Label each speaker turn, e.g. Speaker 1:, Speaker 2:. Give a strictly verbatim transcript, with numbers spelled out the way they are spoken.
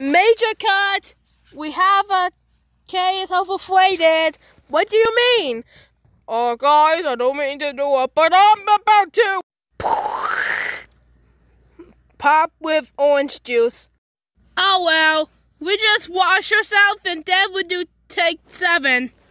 Speaker 1: Major cut! We have a K is overflated. What do you mean? Oh, guys, I don't mean to do it, but I'm about to pop with orange juice. Oh well, we just wash ourselves and then we do take seven.